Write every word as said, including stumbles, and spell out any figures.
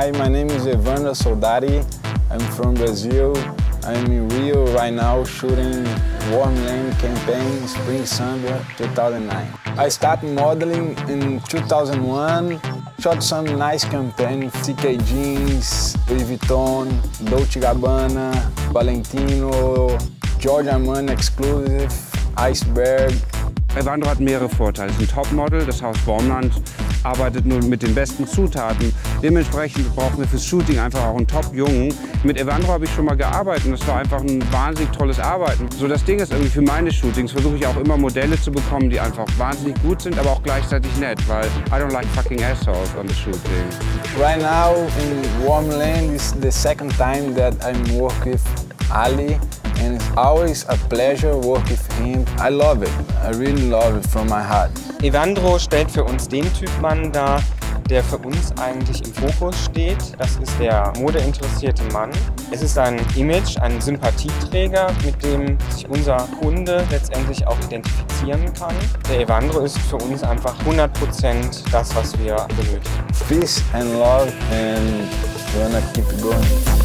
Hi, my name is Evandro Soldati. I'm from Brazil. I'm in Rio right now shooting Wormland campaign Spring Summer two thousand nine. I started modeling in two thousand one, shot some nice campaigns, C K jeans, Louis Vuitton, Dolce and Gabbana, Valentino, Giorgio Armani Exclusive, Iceberg. Evandro hat mehrere Vorteile. Er ist ein Topmodel, das Haus Wormland arbeitet nur mit den besten Zutaten. Dementsprechend brauchen wir fürs Shooting einfach auch einen Top-Jungen. Mit Evandro habe ich schon mal gearbeitet und das war einfach ein wahnsinnig tolles Arbeiten. So das Ding ist irgendwie für meine Shootings versuche ich auch immer Modelle zu bekommen, die einfach wahnsinnig gut sind, aber auch gleichzeitig nett, weil I don't like fucking assholes on the shooting. Right now in Wormland is the second time that I'm working with Ali. And it's always a pleasure working with him. I love it. I really love it from my heart. Evandro stellt für uns den Typ Mann dar, der für uns eigentlich im Fokus steht. Das ist der modeinteressierte Mann. Es ist ein Image, ein Sympathieträger, mit dem sich unser Kunde letztendlich auch identifizieren kann. Der Evandro ist für uns einfach hundert Prozent das, was wir benötigen. Peace and love and wanna keep going.